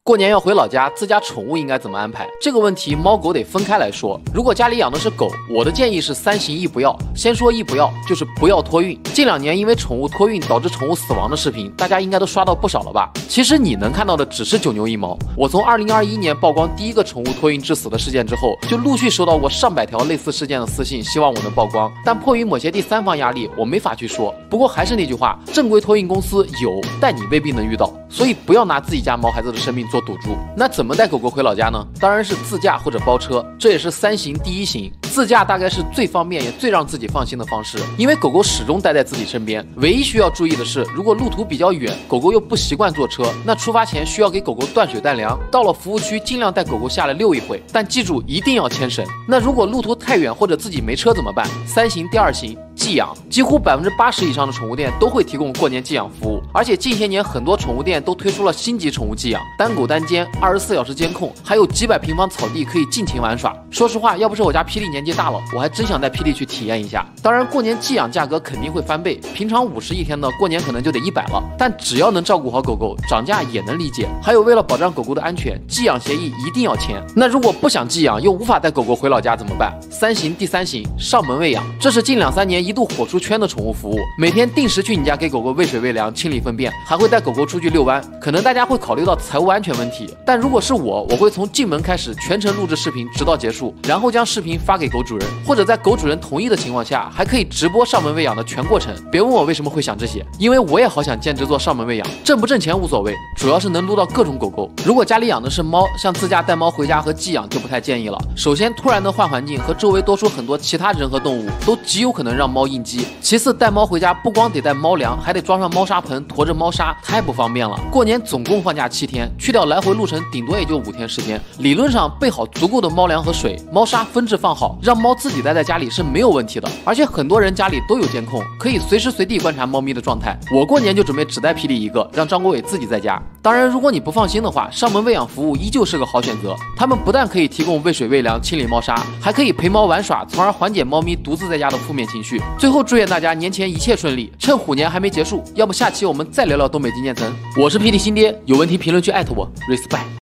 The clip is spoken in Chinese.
过年要回老家，自家宠物应该怎么安排？这个问题猫狗得分开来说。如果家里养的是狗，我的建议是3行1不要。先说1不要，就是不要托运。近2年因为宠物托运导致宠物死亡的视频，大家应该都刷到不少了吧？其实你能看到的只是9牛1毛。我从2021年曝光第一个宠物托运致死的事件之后，就陆续收到过上百条类似事件的私信，希望我能曝光，但迫于某些第三方压力，我没法去说。不过还是那句话，正规托运公司有，但你未必能遇到，所以不要拿自己家毛孩子的生命做赌注。那怎么带狗狗回老家呢？当然是自驾或者包车，这也是3行第1行。自驾大概是最方便也最让自己放心的方式，因为狗狗始终待在自己身边。唯一需要注意的是，如果路途比较远，狗狗又不习惯坐车，那出发前需要给狗狗断水断粮。到了服务区，尽量带狗狗下来溜一会，但记住一定要牵绳。那如果路途太远或者自己没车怎么办？3行第2行。寄养，几乎80%以上的宠物店都会提供过年寄养服务，而且近些年很多宠物店都推出了星级宠物寄养，单狗单间，24小时监控，还有几百平方草地可以尽情玩耍。说实话，要不是我家霹雳年纪大了，我还真想带霹雳去体验一下。当然，过年寄养价格肯定会翻倍，平常50一天的，过年可能就得100了。但只要能照顾好狗狗，涨价也能理解。还有，为了保障狗狗的安全，寄养协议一定要签。那如果不想寄养又无法带狗狗回老家怎么办？3行第3行，上门喂养，这是近2、3年一度火出圈的宠物服务，每天定时去你家给狗狗喂水喂粮、清理粪便，还会带狗狗出去遛弯。可能大家会考虑到财务安全问题，但如果是我会从进门开始全程录制视频，直到结束，然后将视频发给狗主人，或者在狗主人同意的情况下，还可以直播上门喂养的全过程。别问我为什么会想这些，因为我也好想兼职做上门喂养，挣不挣钱无所谓，主要是能撸到各种狗狗。如果家里养的是猫，像自驾带猫回家和寄养就不太建议了。首先，突然的换环境和周围多出很多其他人和动物，都极有可能让猫应激。其次，带猫回家不光得带猫粮，还得装上猫砂盆，驮着猫砂，太不方便了。过年总共放假7天，去掉来回路程，顶多也就5天时间。理论上备好足够的猫粮和水，猫砂分置放好，让猫自己待在家里是没有问题的。而且很多人家里都有监控，可以随时随地观察猫咪的状态。我过年就准备只带霹雳1个，让张国伟自己在家。当然，如果你不放心的话，上门喂养服务依旧是个好选择。他们不但可以提供喂水喂粮、清理猫砂，还可以陪猫玩耍，从而缓解猫咪独自在家的负面情绪。最后祝愿大家年前一切顺利，趁虎年还没结束，要不下期我们再聊聊东北金渐层。我是霹雳新爹，有问题评论区艾特我 ，respect。